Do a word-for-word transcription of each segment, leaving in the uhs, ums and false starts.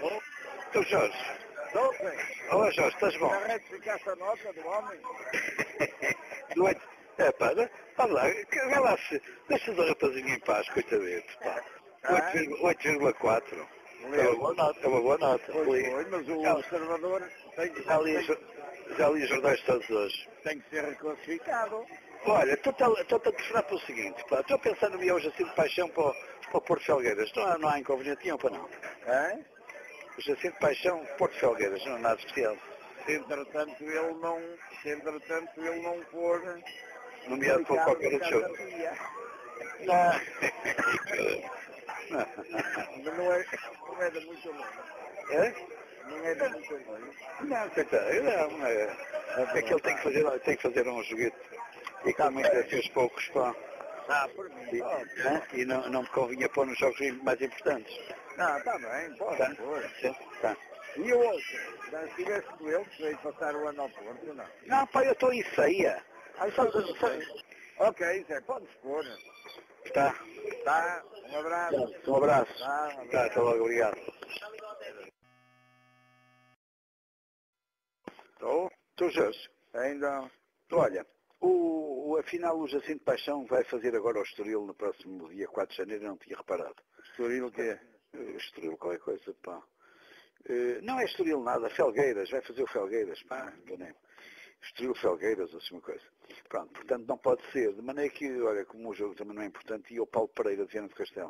Tu Jorge. Doce. Olá Jorge, estás bom? Já retificaste a nota do homem? Não é? É pá, vá lá, vá lá se. Deixa o rapazinho em paz, coitadito, pá. oito vírgula quatro. É uma boa nota, é uma boa nota. Pois foi, mas o já, observador tem que, já, li, tem, já li os jornais todos hoje. tem que ser reclassificado. Olha, estou-te a telefonar para o seguinte, pá. Estou a pensar no meu hoje assim de paixão para o, para o Porto Felgueiras. Não há, não há inconveniente nenhum para não. É? O Jacinto de Paixão, Porto Felgueiras, não há nada especial. Se entretanto ele não, se entretanto ele não for Nomeado por qualquer outro jogo. Não. Mas não é, não é de muito longe. É? Não é de muito longe. Não, coitado, não, é, é que ele tem que fazer, tem que fazer um joguete. E como ainda fez poucos, pá. Ah, por mim, E, pode. né? E não, não me convinha pôr nos jogos mais importantes. Não, está bem, pode Tá? pôr. Sim, tá. E o outro? Já estiveste com ele, que veio passar o ano ao Porto, não? Não, pá, eu estou em ceia. Ah, Só- então, só- ok, Zé, podes pôr. Tá. Tá, um abraço. Um abraço. Tá, um abraço. Tá, até logo, obrigado. Estou? Tu, Jorge, Ainda. olha, o, o, afinal o Jacinto Paixão vai fazer agora o Estoril no próximo dia quatro de janeiro, eu não tinha reparado. Estoril o quê? Uh, Estoril, qualquer coisa, pá. Uh, não é Estoril nada, Felgueiras, vai fazer o Felgueiras, pá, enganei-me. Estoril Felgueiras, ou assim uma coisa. Pronto, portanto não pode ser, de maneira que, olha, como o jogo também não é importante, e o Paulo Pereira de Viana do Castelo.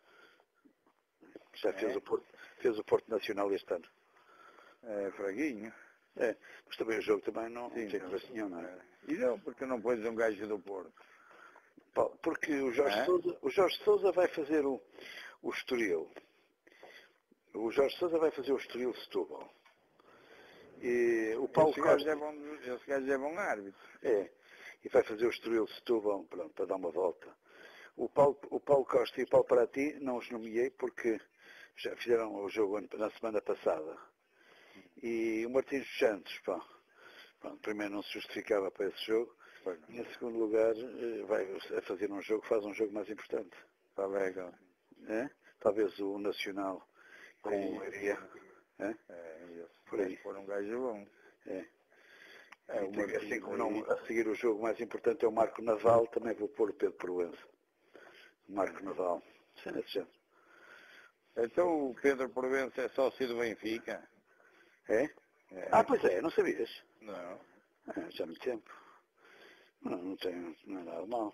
Já fez, É. o Porto, fez o Porto Nacional este ano. É, fraguinho. É, mas também o jogo também não Sim, tem interesse nenhum, não é? E não, porque não pões um gajo do Porto? Paulo, porque o Jorge, É? Sousa, o Jorge Sousa vai fazer o, o Estoril. O Jorge Sousa vai fazer o Estoril Setúbal. E o Paulo Esse gajo Costa é bom, esse gajo é bom árbitro. é, e vai fazer o Estoril Setúbal, pronto, para dar uma volta. O Paulo, o Paulo Costa e o Paulo Parati não os nomeei porque já fizeram o jogo na semana passada. E o Martins dos Santos, pá, pronto, primeiro não se justificava para esse jogo. E em segundo lugar, eh, vai a fazer um jogo, faz um jogo mais importante. Está legal. É? Talvez o Nacional com o Leiria. É? É, isso. Por aí. For um gajo bom. É. É, o E tem- assim Martins como não, aí. a seguir o jogo mais importante é o Marco Naval, também vou pôr o Pedro Proença. Marco Naval. Isso é nesse género. Então o Pedro Provença é sócio do Benfica? É? É. Ah, pois é, não sabias? Não. Ah, já há muito tempo. Não, não tem, não é nada mal.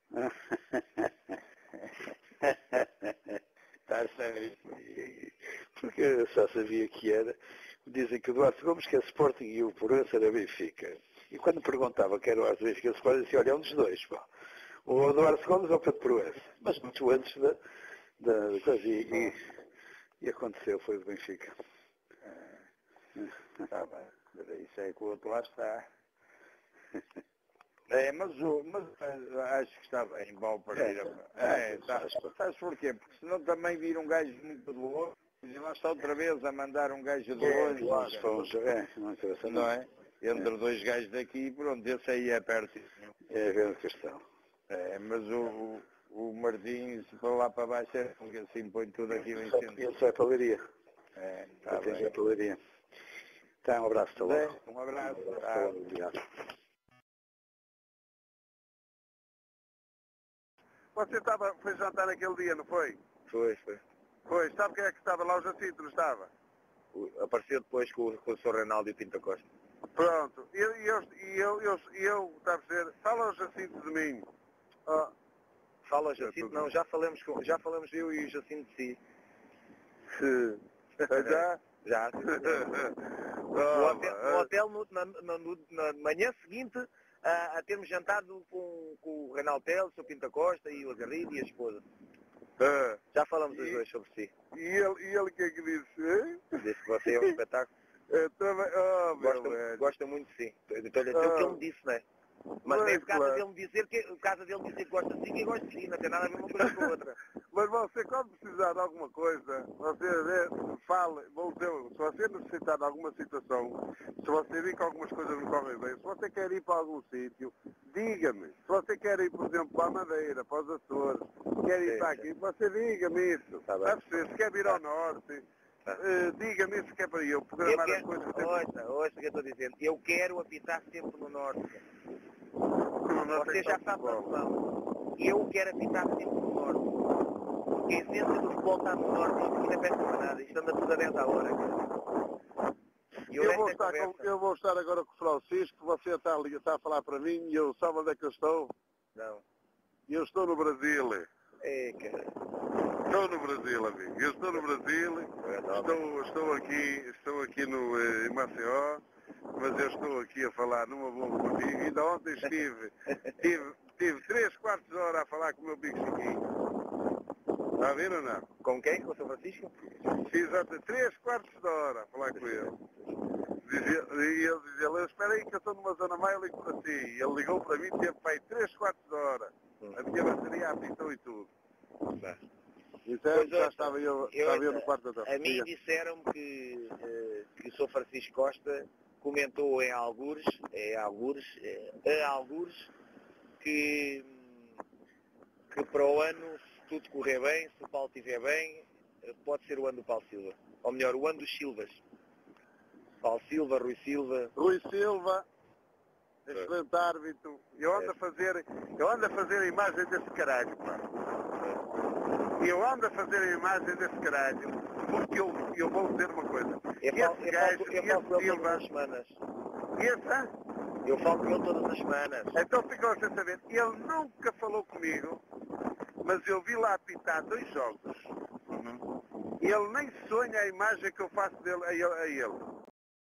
Está sério. Porque eu só sabia que era. Dizem que o Duarte Gomes que é Sporting e o Proença era Benfica. E quando perguntava que era o Duarte Benfica e o Sporting, dizia, olha, é um dos dois, pá. O Duarte Gomes ou o Pedro Proença. Mas muito antes da, da, da coisa. E, e, e aconteceu, foi do Benfica. Está bem. Isso é que o outro lá está. É, mas, o, mas eh, acho que está bem, Paulo Pereira. É, É, tá. acho que- Sabes porquê? Porque senão também vira um gajo muito de longe. E lá está outra vez a mandar um gajo de É, longe. longe para um jogo. É, não interessa Não nada. é? Entre dois gajos daqui, pronto, esse aí é perto. É a grande questão. É, mas o, o, o Martins, para lá para baixo, é porque assim põe tudo aquilo em cima. Ele sai para a Leiria. É, está Ele bem. sai para a Leiria. Tá, um abraço, até Zé, logo. um abraço. Até Tá. logo, obrigado. Você estava, foi jantar aquele dia, não foi? Foi, foi. Foi. Sabe quem é que estava lá? O Jacinto, não estava? Apareceu depois com, o- com o senhor Reinaldo e o Pinto Costa. Pronto. E eu, e eu, e eu, eu, e eu, está a dizer, fala ao Jacinto de mim. Ah, Fala, Jacinto, não, já falamos, com, já falamos eu e o Jacinto de si. se... Já? Já, sim, senhor. No hotel, no, hotel no, na, na, no- na manhã seguinte a, a termos jantado com, com o Reinaldo Teles, o Pinto Costa e o Agarrido e a esposa. Ah, Já falamos os E- dois sobre si. e ele, e ele o que é que disse? Hein? Disse que você é um espetáculo. Eu também, oh, meu Gosta, velho. gosta muito de si. Estou-lhe a dizer o que ele me disse, não é? Mas nem por causa claro. dele me dizer que, por causa dele dizer que gosta de si, que gosta de si, não tem nada a ver uma coisa com a outra. Mas você, quando precisar de alguma coisa, você vê, fale, vou dizer, se você necessitar de alguma situação, se você vir que algumas coisas não correm bem, se você quer ir para algum sítio, diga-me. Se você quer ir, por exemplo, para a Madeira, para os Açores, quer ir Sim, para sim. aqui, você diga-me isso. Tá bem. É preciso, se quer vir ao norte, uh, diga-me isso que é para eu programar eu as coisas. Quero, ouça, ouça o que eu estou dizendo. Eu quero apitar sempre no norte. Você já sabe a razão. Eu quero apitar sempre no norte. Porque a essência do futebol está no norte. Isto não é peça para nada. Isto anda tudo a dez à hora. Eu, eu, vou estar com, eu vou estar agora com o Francisco. Você está, ali, está a falar para mim e eu sabe onde é que eu estou? Não. Eu estou no Brasil. É, cara. Estou no Brasil, amigo. Eu estou no Brasil. Estou, estou aqui, estou aqui no, eh, em Maceió. Mas eu estou aqui a falar numa boa contigo. Ainda ontem estive, tive, tive três quartos de hora a falar com o meu Pico Chiquinho. Está a ver ou não? Com quem? Com o São Francisco? Exato, três quartos de hora a falar com ele. Dizia, e ele dizia, eu espera aí que eu estou numa zona mais, eu ligo para ti. E ele ligou para mim, teve para aí três quartos de hora. A minha bateria apitou e tudo. Isso é, já estava eu, eu, estava eu no quarto da A mim disseram-me que, que o São Francisco Costa comentou em algures, em algures, em algures, que, que para o ano, se tudo correr bem, se o Paulo estiver bem, pode ser o ano do Paulo Silva. Ou melhor, o ano dos Silvas. Paulo Silva, Rui Silva. Rui Silva, excelente árbitro. Eu ando a fazer, eu ando a fazer a imagem desse caralho, pá. Eu ando a fazer a imagem desse caralho, porque eu, eu vou dizer uma coisa. Eu falo, esse eu gajo, falo, eu falo com ele todas as semanas. Esse, eu falo com ele todas as semanas. Então ficam a saber. Ele nunca falou comigo, mas eu vi lá apitar dois jogos. Uhum. Ele nem sonha a imagem que eu faço dele a ele. A ele.